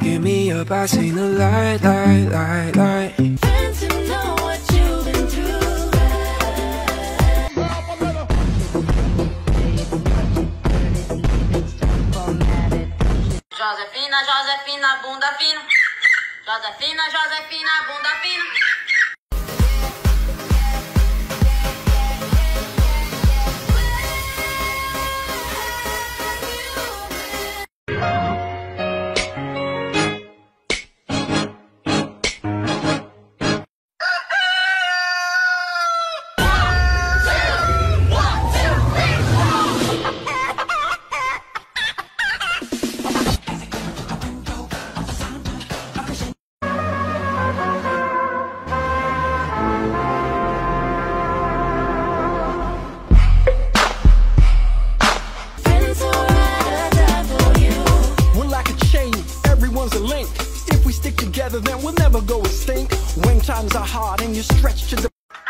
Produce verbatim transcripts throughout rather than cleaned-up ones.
Hit me up, I seen the light, light, light, light. Friends who know what you've been through. Josefina, Josefina, bunda fina. Josefina, Josefina, bunda fina. Then we'll never go extinct. When times are hard and you stretch to the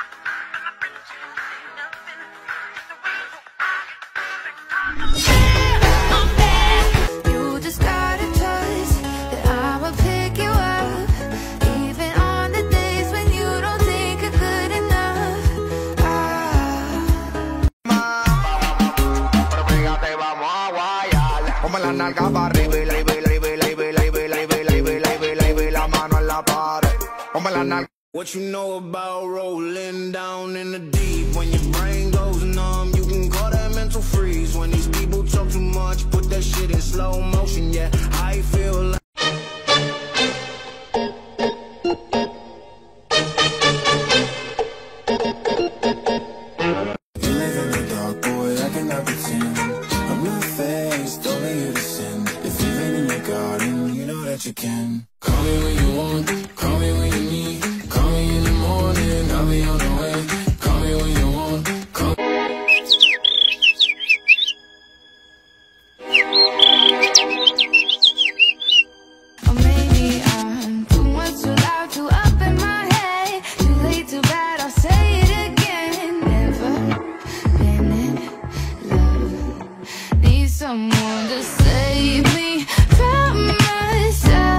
You just got a choice that I'ma pick you up, even on the days when you don't think you're good enough. What you know about rolling down in the deep? When your brain goes numb, you can call that mental freeze. When these people talk too much, put that shit in slow motion. Yeah, I feel like you live in the dark, boy, I cannot pretend. I'm not faced, only you to sin. If you've been in your garden, you know that you can. Call me when you want, call me when you need. Call me in the morning, I'll be on the way. Call me when you want, call me. Or maybe I'm too much, too loud, too up in my head. Too late, too bad, I'll say it again. Never been in love. Need someone to save me from myself.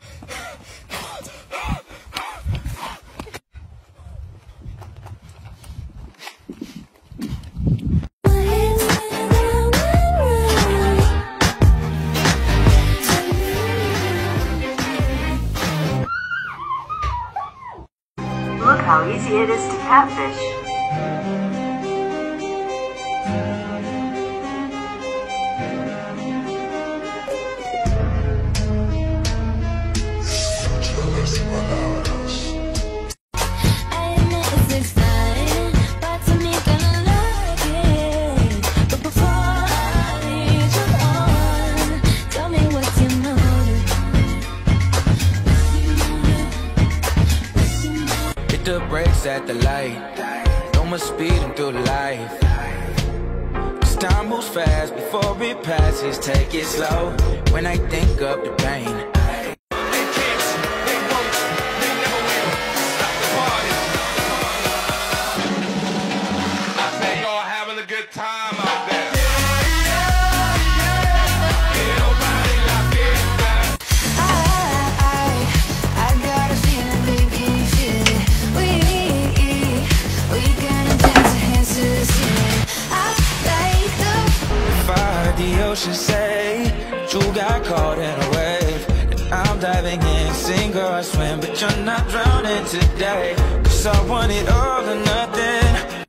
Look how easy it is to catfish. I admit it's exciting, but to me gonna like it. But before I lead you on, tell me what's your motive? Hit the brakes at the light. No more speeding through life. This time moves fast before it passes. Take it slow when I think of the pain. The ocean say you got caught in a wave, and I'm diving in, sink or swim, but you're not drowning today. Cause I want it all or nothing.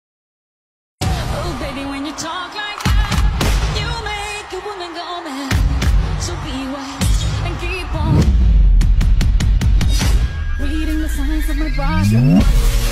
Oh baby, when you talk like that, you make a woman go mad. So be wise and keep on reading the signs of my body.